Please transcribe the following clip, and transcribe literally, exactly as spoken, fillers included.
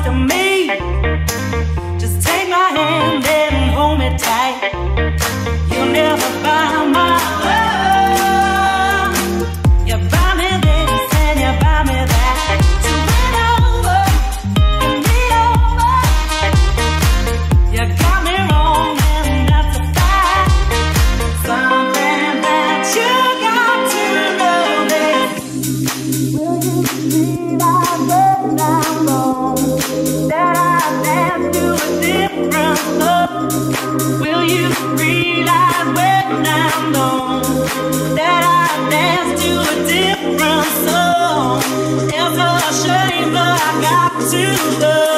to me. Just take my hand and hold me tight. You'll never buy my love. You buy me this and you buy me that. So win over, give me over. You got me wrong and that's a fact. Something that you got to know this. Will you realize when I'm wrong, that I dance to a different love? Will you realize when I'm gone, that I dance to a different song? It's a shame, but I got to love.